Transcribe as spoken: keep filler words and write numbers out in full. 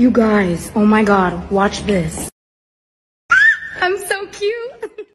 You guys, oh my god, watch this. I'm so cute.